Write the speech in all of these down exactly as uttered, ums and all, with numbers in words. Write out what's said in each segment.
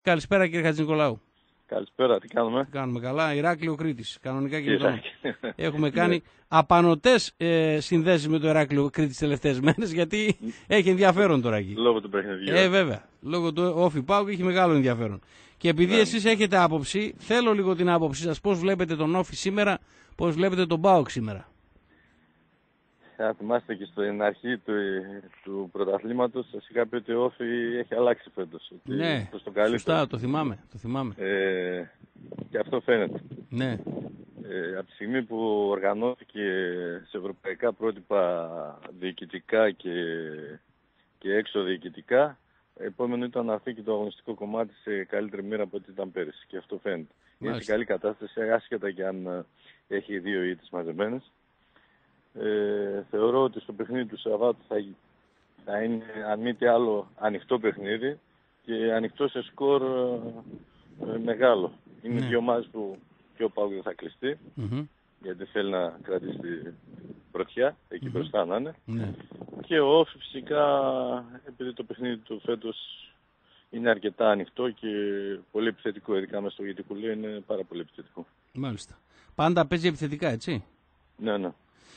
Καλησπέρα κύριε Χατζηνικολάου. Καλησπέρα, τι κάνουμε. Τι κάνουμε καλά, Ηράκλειο Κρήτης. Κανονικά και μετά. Έχουμε κάνει απανωτές ε, συνδέσεις με το Ηράκλειο Κρήτης τις τελευταίες μέρες, γιατί έχει ενδιαφέρον τώρα εκεί. Λόγω του παιχνιδιού. Ε, βέβαια. Λόγω του Όφι Πάου έχει μεγάλο ενδιαφέρον. Και επειδή ναι. εσείς έχετε άποψη, θέλω λίγο την άποψή σας. Πώς βλέπετε τον Όφι σήμερα, πώς βλέπετε τον Πάοκ σήμερα. Αν θυμάστε και στην αρχή του, του πρωταθλήματος, σας είχα πει ότι ο Όφι έχει αλλάξει φέτος. Ναι, προς το καλύτερο. Σωστά, το θυμάμαι. Το θυμάμαι. Ε, και αυτό φαίνεται. Ναι. Ε, από τη στιγμή που οργανώθηκε σε ευρωπαϊκά πρότυπα διοικητικά και, και έξω διοικητικά, επόμενο ήταν να φύγει το αγωνιστικό κομμάτι σε καλύτερη μοίρα από ό,τι ήταν πέρυσι. Και αυτό φαίνεται. Είναι σε καλή κατάσταση, άσχετα και αν έχει δύο ήττες μαζεμένες. Ε, θεωρώ ότι στο παιχνίδι του Σαββάτου θα, θα είναι αν μη τι άλλο ανοιχτό παιχνίδι και ανοιχτό σε σκορ ε, μεγάλο. Είναι ναι. δύο ομάδες που και ο Πάοκ δεν θα κλειστεί, mm-hmm. γιατί θέλει να κρατήσει τη πρωτιά, εκεί mm-hmm. μπροστά να είναι. Ναι. Και ο Όφι φυσικά, επειδή το παιχνίδι του φέτος είναι αρκετά ανοιχτό και πολύ επιθετικό, ειδικά μέσα στο Γετικουλέ είναι πάρα πολύ επιθετικό. Μάλιστα. Πάντα παίζει επιθετικά, έτσι. Ναι, ναι.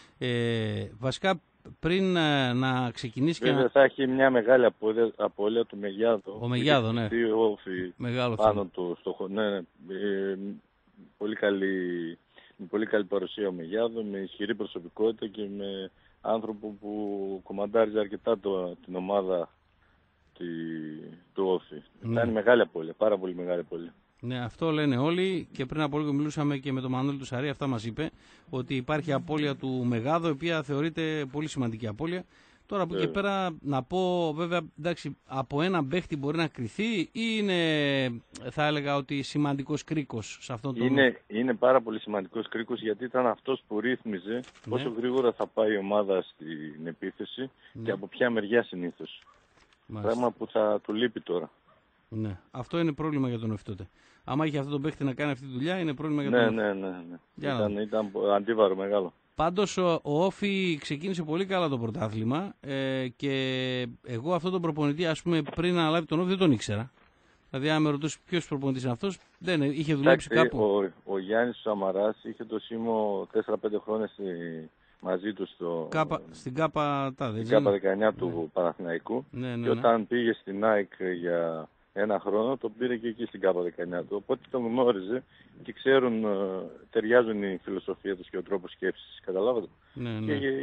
Ε, βασικά πριν ε, να ξεκινήσει Βέβαια και να... θα έχει μια μεγάλη απώλεια, απώλεια του Μεγιάδο. Ο Μεγιάδο, ναι. Όφι μεγάλο πάνω του στο ναι, ναι, ε, πολύ καλή, με πολύ καλή παρουσία ο Μεγιάδο, με ισχυρή προσωπικότητα και με άνθρωπο που κομμαντάριζε αρκετά το, την ομάδα τη, του Όφι. Ναι. Θα είναι μεγάλη απώλεια, πάρα πολύ μεγάλη απώλεια. Ναι, αυτό λένε όλοι και πριν από λίγο μιλούσαμε και με τον Μανώλη του Σαρή, αυτά μας είπε, ότι υπάρχει απώλεια του Μεγάδο, η οποία θεωρείται πολύ σημαντική απώλεια. Τώρα από εκεί και πέρα να πω, βέβαια, εντάξει, από ένα παίχτη μπορεί να κριθεί ή είναι, θα έλεγα, ότι σημαντικός κρίκος σε αυτόν τον... Είναι, είναι πάρα πολύ σημαντικός κρίκος, γιατί ήταν αυτός που ρύθμιζε ναι. πόσο γρήγορα θα πάει η ομάδα στην επίθεση ναι. και από ποια μεριά συνήθως. Μάλιστα. Πράγμα που θα του λείπει τώρα. Ναι, αυτό είναι πρόβλημα για τον Όφι τότε. Άμα είχε αυτό τον παίχτη να κάνει αυτή τη δουλειά, είναι πρόβλημα για τον ναι, Όφι. Ναι, ναι, ναι. Ήταν, ήταν αντίβαρο μεγάλο. Πάντως ο, ο Όφι ξεκίνησε πολύ καλά το πρωτάθλημα ε, και εγώ αυτόν τον προπονητή, ας πούμε, πριν αναλάβει τον Όφι δεν τον ήξερα. Δηλαδή, αν με ρωτούσε ποιος προπονητής είναι αυτός, δεν είχε δουλέψει κάπου. Ο, ο Γιάννης Σαμαράς είχε το σήμο τέσσερα πέντε χρόνια στη, μαζί του στο, Κάπα, στην ΚΑΠΑ δεκαεννιά του ναι. Παναθηναϊκού. Ναι, ναι, και όταν ναι. πήγε στην ΑΕΚ για ένα χρόνο, τον πήρε και εκεί στην ΚΑΠΑ δεκαεννιά του. Οπότε τον γνώριζε και ξέρουν, ταιριάζουν η φιλοσοφία τους και ο τρόπος σκέψης. Καταλάβατε. Ναι, ναι. Και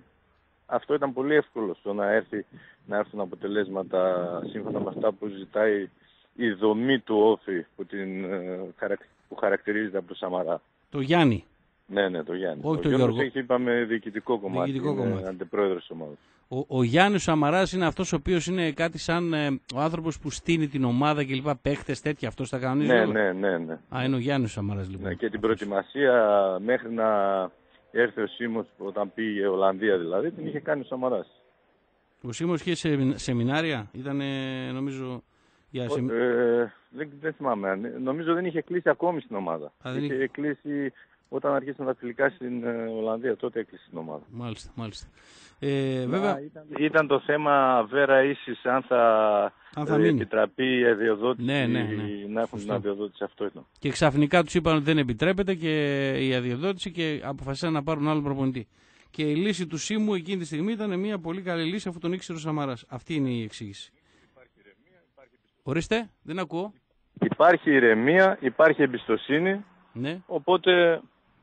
αυτό ήταν πολύ εύκολο στο να, έρθει, να έρθουν αποτελέσματα σύμφωνα με αυτά που ζητάει η δομή του Όφι που, την, που χαρακτηρίζεται από το Σαμαρά. Το Γιάννη. Ναι, ναι, το Γιάννη. Όχι ο το Γιώργος Γιώργο. Έχει, είπαμε, διοικητικό κομμάτι. Διοικητικό είναι κομμάτι. Αντιπρόεδρος της ομάδας. Ο, ο Γιάννης Σαμαράς είναι αυτός ο οποίος είναι κάτι σαν ε, ο άνθρωπος που στείνει την ομάδα και λοιπά, παίχτες τέτοια, αυτός τα κανονίζει. Ναι, ναι, ναι, ναι. Α, είναι ο Γιάννης Σαμαράς λοιπόν. Ναι, και την προετοιμασία μέχρι να έρθει ο Σίμος όταν πήγε η Ολλανδία δηλαδή, την είχε κάνει ο Σαμαράς. Ο Σίμος είχε σε, σεμινάρια, ήταν νομίζω... Για σε... ε, δεν, δεν θυμάμαι, νομίζω δεν είχε κλείσει ακόμη στην ομάδα. Α, είχε είχε κλείσει... Όταν αρχίσαν τα φιλικά στην Ολλανδία, τότε έκλεισε την ομάδα. Μάλιστα, μάλιστα. Ε, βέβαια... ήταν, ήταν το θέμα Βέρα Ίσης, αν θα, αν θα επιτραπεί η αδειοδότηση, ναι, ναι, ναι. να έχουν την αδειοδότηση, αυτό ήταν. Και ξαφνικά τους είπαν ότι δεν επιτρέπεται και η αδειοδότηση και αποφασίσαν να πάρουν άλλο προπονητή. Και η λύση του Σίμου εκείνη τη στιγμή ήταν μια πολύ καλή λύση, αφού τον ήξερε ο Σαμαράς. Αυτή είναι η εξήγηση. Υπάρχει ηρεμία, υπάρχει εμπιστοσύνη. Ορίστε, δεν ακούω. Υπάρχει ηρεμία, υπάρχει εμπιστοσύνη, ναι. Οπότε...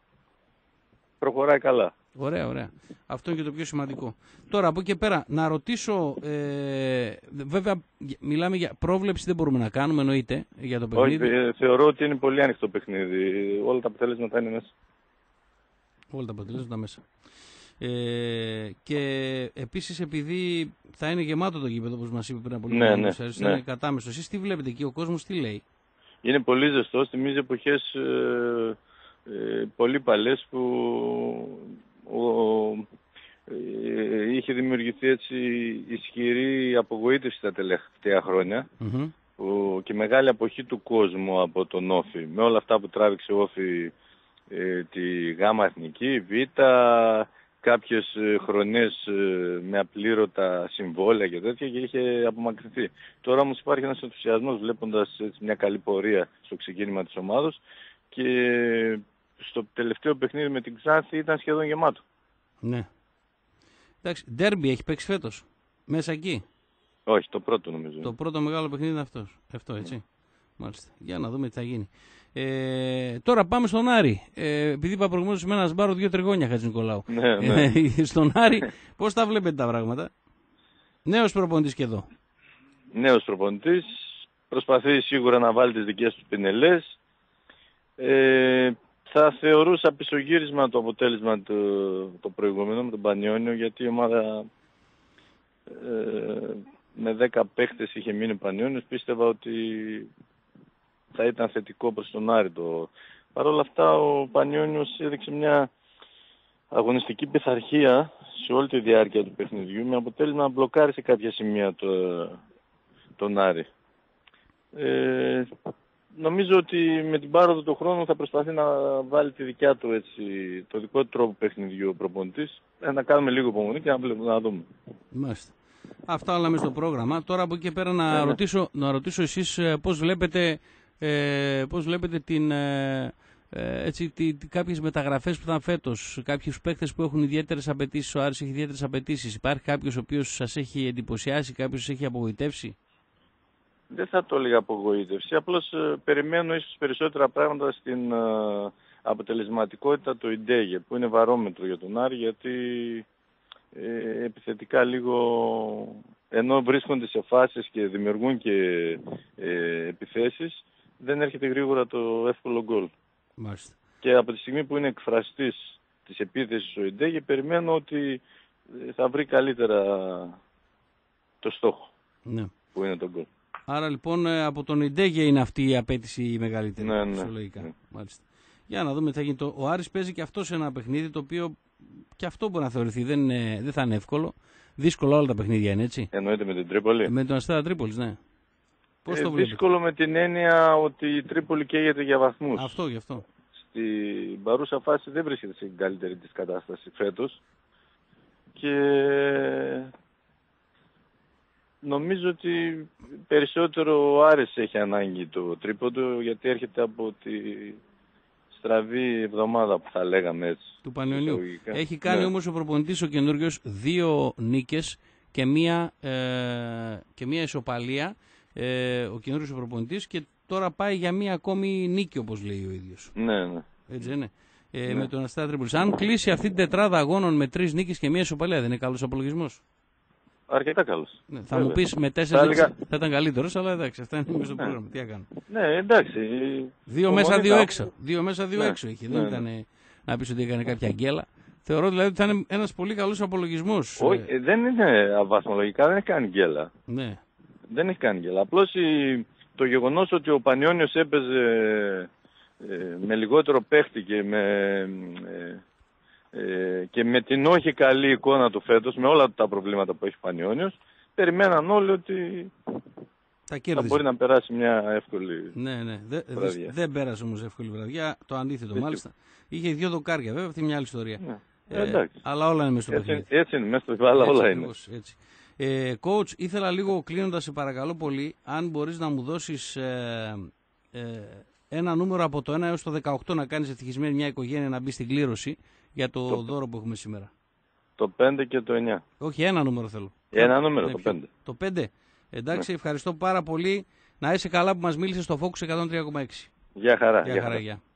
προχωράει καλά. Ωραία, ωραία. Αυτό είναι και το πιο σημαντικό. Τώρα, από εκεί και πέρα, να ρωτήσω, ε, βέβαια, μιλάμε για πρόβλεψη, δεν μπορούμε να κάνουμε, εννοείται, για το παιχνίδι. Όχι, θεωρώ ότι είναι πολύ άνοιχτο παιχνίδι. Όλα τα αποτελέσματα είναι μέσα. Όλα τα αποτελέσματα μέσα. Ε, και επίσης, επειδή θα είναι γεμάτο το γήπεδο, όπως μας είπε πριν από λίγο, ναι, ναι, θα ναι. είναι κατάμεστο. Εσείς τι βλέπετε εκεί, ο κόσμος τι λέει? Είναι πολύ ζεστό, θυμίζει εποχές... Ε... Ε, πολύ παλές που ο, ε, είχε δημιουργηθεί έτσι ισχυρή απογοήτευση τα τελευταία χρόνια mm-hmm. που, και μεγάλη αποχή του κόσμου από τον Όφι με όλα αυτά που τράβηξε ο Όφι, ε, τη Γάμα Εθνική, Β, κάποιες χρονιές με απλήρωτα συμβόλαια και τέτοια και είχε απομακρυνθεί. Τώρα όμως υπάρχει ένας ενθουσιασμός βλέποντας έτσι μια καλή πορεία στο ξεκίνημα της ομάδος και στο τελευταίο παιχνίδι με την Ξάνθη ήταν σχεδόν γεμάτο. Ναι. Εντάξει, ντέρμπι έχει παίξει φέτος, μέσα εκεί. Όχι, το πρώτο νομίζω. Το πρώτο μεγάλο παιχνίδι είναι αυτός. Αυτό, έτσι. Ναι. Μάλιστα. Για να δούμε τι θα γίνει. Ε, τώρα πάμε στον Άρη. Ε, επειδή είπα προηγουμένως με ένα σμπάρο δύο τριγώνια Χατζηνικολάου. Ναι, ναι. Ε, στον Άρη, πώς τα βλέπετε τα πράγματα? Νέος προπονητής και εδώ. Νέος προπονητής. Προσπαθεί σίγουρα να βάλει τις δικές του πινελές. Ε, θα θεωρούσα πισωγύρισμα το αποτέλεσμα το, το προηγούμενο με τον Πανιόνιο, γιατί η ομάδα ε, με δέκα παίχτες είχε μείνει ο Πανιόνιος. Πίστευα ότι θα ήταν θετικό προς τον Άρη. Το... Παρ' όλα αυτά ο Πανιόνιος έδειξε μια αγωνιστική πειθαρχία σε όλη τη διάρκεια του παιχνιδιού, με αποτέλεσμα να μπλοκάρει σε κάποια σημεία το, τον Άρη. Ε, νομίζω ότι με την πάροδο του χρόνου θα προσπαθεί να βάλει τη δικιά του, έτσι, το δικό του τρόπο παιχνιδιού ο προπονητής. Ε, να κάνουμε λίγο υπομονή και να, να δούμε. Μάλιστα. Αυτά όλα μέσα στο πρόγραμμα. Τώρα από εκεί και πέρα να, ε, ρωτήσω, να ρωτήσω εσείς πώς βλέπετε, ε, πώς βλέπετε την, ε, έτσι, τι, τι, κάποιες μεταγραφές που ήταν φέτος, κάποιους παίκτες που έχουν ιδιαίτερες απαιτήσεις, ο Άρης έχει ιδιαίτερες απαιτήσεις. Υπάρχει κάποιος ο οποίος σας έχει εντυπωσιάσει, κάποιος σας έχει απογοητεύσει? Δεν θα το έλεγα απογοήτευση, απλώς ε, περιμένω ίσως περισσότερα πράγματα στην ε, αποτελεσματικότητα του Ιντέγε, που είναι βαρόμετρο για τον Άρη, γιατί ε, επιθετικά λίγο, ενώ βρίσκονται σε φάσεις και δημιουργούν και ε, επιθέσεις, δεν έρχεται γρήγορα το εύκολο γκολ. Μάλιστα. Και από τη στιγμή που είναι εκφραστής της επίθεσης ο Ιντέγε, περιμένω ότι θα βρει καλύτερα το στόχο, ναι, που είναι το γκολ. Άρα λοιπόν από τον Ιντέγε είναι αυτή η απέτηση η μεγαλύτερη, ναι, ναι, φυσιολογικά. Ναι. Μάλιστα. Για να δούμε τι θα γίνει. Ο Άρης παίζει και αυτό σε ένα παιχνίδι το οποίο και αυτό μπορεί να θεωρηθεί, δεν, είναι, δεν θα είναι εύκολο. Δύσκολο όλα τα παιχνίδια είναι, έτσι. Εννοείται με την Τρίπολη. Με τον Αστέρα Τρίπολης, ναι. Πώς ε, το βλέπεις? Δύσκολο με την έννοια ότι η Τρίπολη καίγεται για βαθμούς. Αυτό, γι' αυτό. Στην παρούσα φάση δεν βρίσκεται στην καλύτερη της κατάσταση φέτος. Και νομίζω ότι περισσότερο ο Άρης έχει ανάγκη το τρίποντο, γιατί έρχεται από τη στραβή εβδομάδα που θα λέγαμε έτσι. Του Πανιωνίου. Έχει κάνει, ναι, όμως ο προπονητής ο καινούριος δύο νίκες και μία, ε, και μία ισοπαλία, ε, ο καινούριος ο προπονητής, και τώρα πάει για μία ακόμη νίκη, όπως λέει ο ίδιος. Ναι, ναι. Έτσι είναι. Ε, ναι. Με τον Αστέρα Τρίπολης. Αν κλείσει αυτή την τετράδα αγώνων με τρεις νίκες και μία ισοπαλία, δεν είναι καλός απολογισμός? Αρκετά καλός. Ναι, θα μου πεις με τέσσερις νίκες θα, θα ήταν καλύτερος, αλλά εντάξει, αυτά είναι μέσα στο, ναι, πρόγραμμα. Τι έκανα. Ναι, εντάξει. Δύο μέσα, δύο έξω. Δύο μέσα, δύο, ναι, έξω έχει. Ναι, δεν ήταν, ναι, να πεις ότι έκανε κάποια γκέλα. Θεωρώ δηλαδή ότι θα είναι ένας πολύ καλός απολογισμός. Όχι, ε, δεν είναι αβασμολογικά, δεν έχει κάνει γκέλα. Ναι. Δεν έχει κάνει γκέλα. Απλώς η, το γεγονός ότι ο Πανιόνιος έπαιζε ε, με λιγότερο παίχτη και με... Ε, Ε, και με την όχι καλή εικόνα του φέτος, με όλα τα προβλήματα που έχει ο Πανιόνιος, περιμέναν όλοι ότι θα, θα μπορεί να περάσει μια εύκολη, ναι, ναι. Δε, βραδιά. Δεν πέρασε όμως εύκολη βραδιά, το αντίθετο έτσι. Μάλιστα. Είχε δύο δοκάρια βέβαια, αυτή είναι μια άλλη ιστορία. Ναι. Ε, ε, αλλά όλα είναι μέσα στο παιχνίδι. Έτσι, έτσι είναι, μέσα στο παιχνίδι, όλα είναι. Έτσι. Ε, coach, ήθελα λίγο κλείνοντας, σε παρακαλώ πολύ, αν μπορείς να μου δώσεις ε, ε, ένα νούμερο από το ένα έως το δεκαοκτώ, να κάνεις ευτυχισμένη μια οικογένεια να μπει στην κλήρωση για το, το δώρο που έχουμε σήμερα. Το πέντε και το εννιά. Όχι, ένα νούμερο θέλω. Ένα νούμερο, ναι, το πέντε. Το πέντε. Εντάξει, ναι, ευχαριστώ πάρα πολύ. Να είσαι καλά που μας μίλησες στο Focus εκατόν τρία κόμμα έξι. Γεια χαρά. Γεια χαρά, γεια.